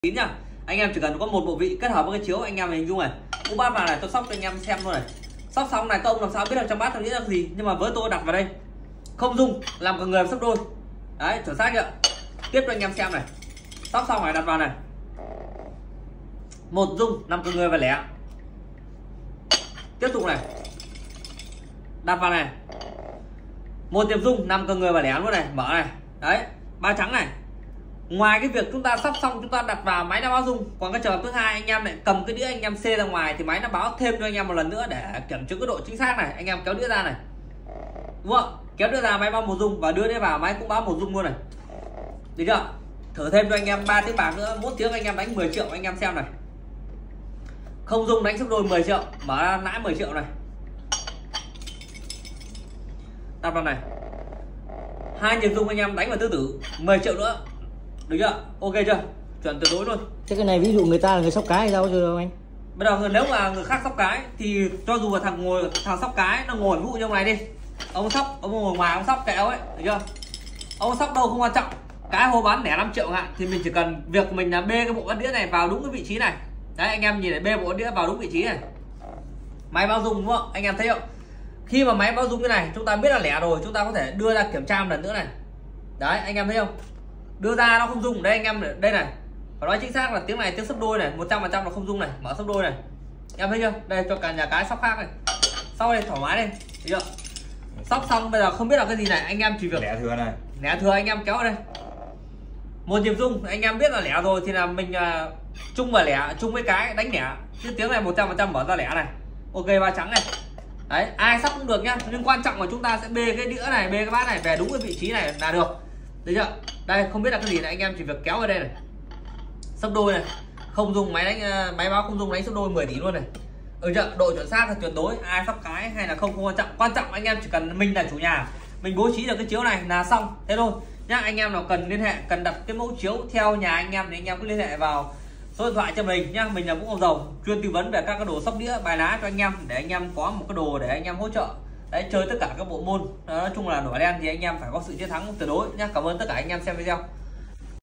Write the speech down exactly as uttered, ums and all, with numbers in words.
chín nhá. Anh em chỉ cần có một bộ vị kết hợp với cái chiếu, anh em hình dung này, u bát vào này, tôi sóc cho anh em xem luôn này. Sóc xong này các ông làm sao biết được trong bát tôi nghĩ là gì, nhưng mà với tôi đặt vào đây không dung, làm cả người sấp đôi đấy, chuẩn xác chưa. Tiếp cho anh em xem này, sóc xong này đặt vào này, một dung năm cả người và lẻ. Tiếp tục này, đặt vào này, một tiệp dung năm cả người và lẻ luôn này, mở này đấy, ba trắng này. Ngoài cái việc chúng ta sắp xong chúng ta đặt vào máy nó báo dung, còn cái trường hợp thứ hai anh em lại cầm cái đĩa anh em xê ra ngoài thì máy nó báo thêm cho anh em một lần nữa để kiểm chứng cái độ chính xác này. Anh em kéo đĩa ra này, đúng không? Kéo đĩa ra máy báo một dung và đưa đĩa vào máy cũng báo một dung luôn này, được chưa? Thử thêm cho anh em ba tiếng bạc nữa, mỗi tiếng anh em đánh mười triệu. Anh em xem này, không dung đánh sấp đôi mười triệu, mở ra lãi mười triệu này, đặt vào này, hai nhịp dung anh em đánh vào tứ tử mười triệu nữa, được chưa? Ok chưa? Chuẩn tuyệt đối luôn. Thế cái này ví dụ người ta là người sóc cái hay sao chưa anh? Bây giờ nếu mà người khác sóc cái thì cho dù là thằng ngồi thằng sóc cái nó ngồi ví dụ như ông này đi, ông sóc, ông ngồi ngoài ông sóc kẹo ấy, được chưa? Ông sóc đâu không quan trọng, cái hô bán lẻ năm triệu hạn thì mình chỉ cần việc của mình là bê cái bộ bát đĩa này vào đúng cái vị trí này. Đấy anh em nhìn này, bê bộ bát đĩa vào đúng vị trí này. Máy báo dung đúng không? Anh em thấy không? Khi mà máy báo dung cái này chúng ta biết là lẻ rồi, chúng ta có thể đưa ra kiểm tra một lần nữa này. Đấy anh em thấy không? Đưa ra nó không dung, đây anh em đây này. Và nói chính xác là tiếng này tiếng sấp đôi này, một trăm phần trăm là không dung này, mở sấp đôi này. Em thấy chưa? Đây cho cả nhà cái sóc khác này. Sau đây thoải mái đây, thấy chưa? Sóc xong bây giờ không biết là cái gì này, anh em chỉ việc lẻ thừa này. Lẻ thừa anh em kéo ở đây. Một nhịp dung anh em biết là lẻ rồi thì là mình uh, chung và lẻ, chung với cái đánh lẻ. Chứ tiếng này một trăm phần trăm mở ra lẻ này. Ok, ba trắng này. Đấy, ai sóc cũng được nhá, nhưng quan trọng là chúng ta sẽ bê cái đĩa này, bê cái bát này về đúng cái vị trí này là được. Thấy chưa? Đây không biết là cái gì này, anh em chỉ việc kéo vào đây này. Sấp đôi này, không dung máy đánh, máy báo không dung đánh sấp đôi mười tỷ luôn này. Ừ chưa? Độ chuẩn xác là tuyệt đối, ai sóc cái hay là không không quan trọng. Quan trọng anh em chỉ cần mình là chủ nhà, mình bố trí được cái chiếu này là xong, thế thôi nhá. Anh em nào cần liên hệ, cần đặt cái mẫu chiếu theo nhà anh em thì anh em cứ liên hệ vào số điện thoại cho mình nhá. Mình là Vũ Ngọc Dầu, chuyên tư vấn về các cái đồ sóc đĩa bài lá cho anh em, để anh em có một cái đồ để anh em hỗ trợ đấy, chơi tất cả các bộ môn. Nói chung là nổi đen thì anh em phải có sự chiến thắng tuyệt đối nhá. Cảm ơn tất cả anh em xem video.